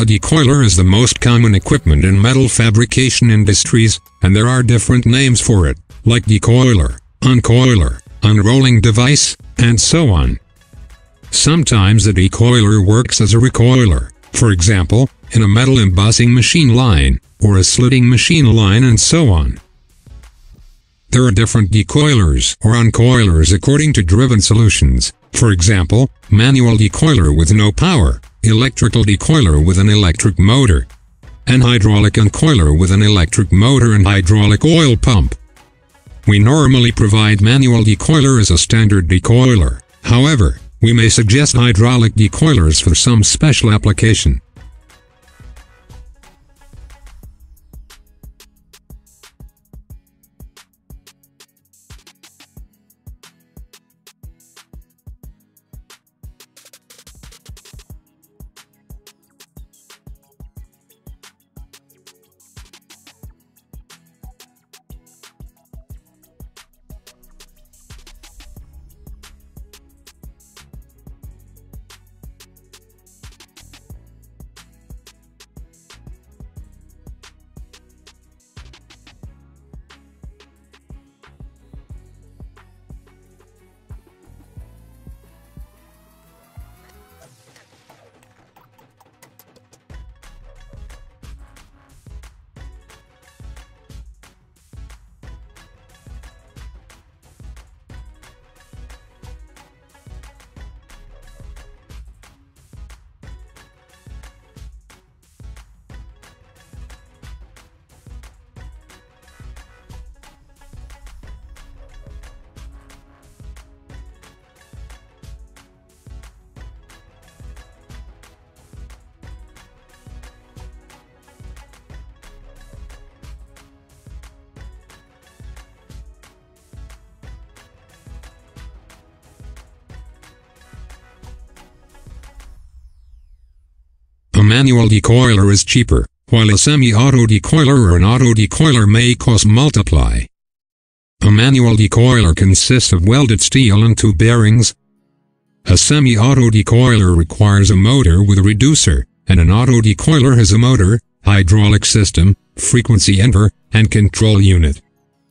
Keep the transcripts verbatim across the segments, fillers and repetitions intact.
A decoiler is the most common equipment in metal fabrication industries, and there are different names for it, like decoiler, uncoiler, unrolling device, and so on. Sometimes a decoiler works as a recoiler, for example, in a metal embossing machine line, or a slitting machine line, and so on. There are different decoilers or uncoilers according to driven solutions, for example, manual decoiler with no power, electrical decoiler with an electric motor, and hydraulic uncoiler with an electric motor and hydraulic oil pump. We normally provide manual decoiler as a standard decoiler, however, we may suggest hydraulic decoilers for some special application. A manual decoiler is cheaper, while a semi-auto decoiler or an auto decoiler may cost multiply. A manual decoiler consists of welded steel and two bearings. A semi-auto decoiler requires a motor with a reducer, and an auto decoiler has a motor, hydraulic system, frequency enter, and control unit.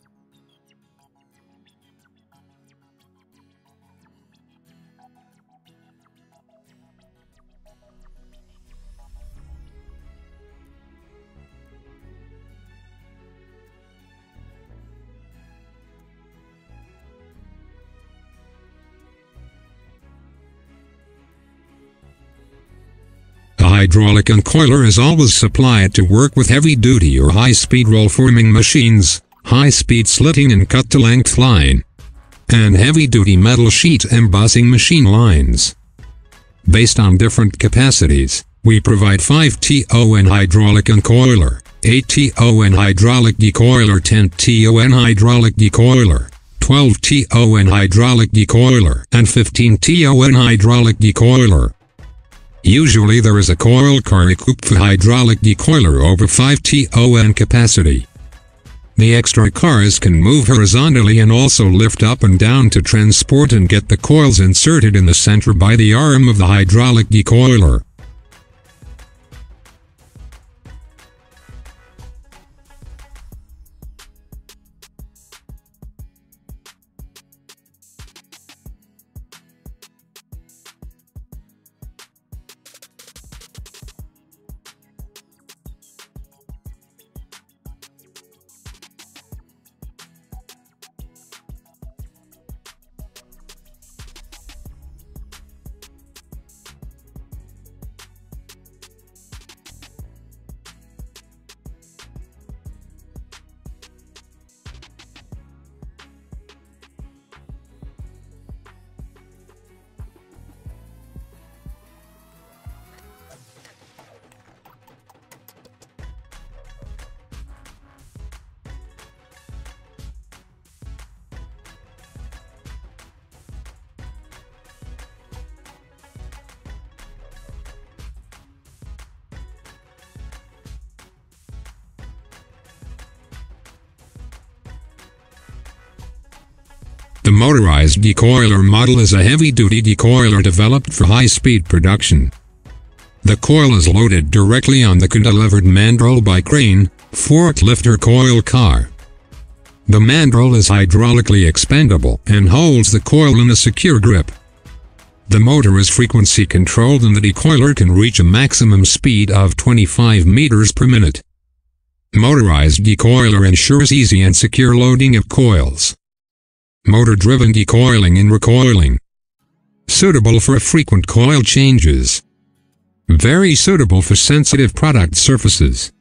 A hydraulic uncoiler is always supplied to work with heavy-duty or high-speed roll-forming machines, high-speed slitting and cut-to-length line, and heavy-duty metal sheet embossing machine lines. Based on different capacities, we provide five ton hydraulic uncoiler, eight ton hydraulic decoiler, ten ton hydraulic decoiler, twelve ton hydraulic decoiler, and fifteen ton hydraulic decoiler. Usually there is a coil car equipped for hydraulic decoiler over five ton capacity. The extra cars can move horizontally and also lift up and down to transport and get the coils inserted in the center by the arm of the hydraulic decoiler. The motorized decoiler model is a heavy-duty decoiler developed for high-speed production. The coil is loaded directly on the cantilevered mandrel by crane, forklift or coil car. The mandrel is hydraulically expandable and holds the coil in a secure grip. The motor is frequency controlled and the decoiler can reach a maximum speed of twenty-five meters per minute. Motorized decoiler ensures easy and secure loading of coils. Motor-driven decoiling and recoiling. Suitable for frequent coil changes. Very suitable for sensitive product surfaces.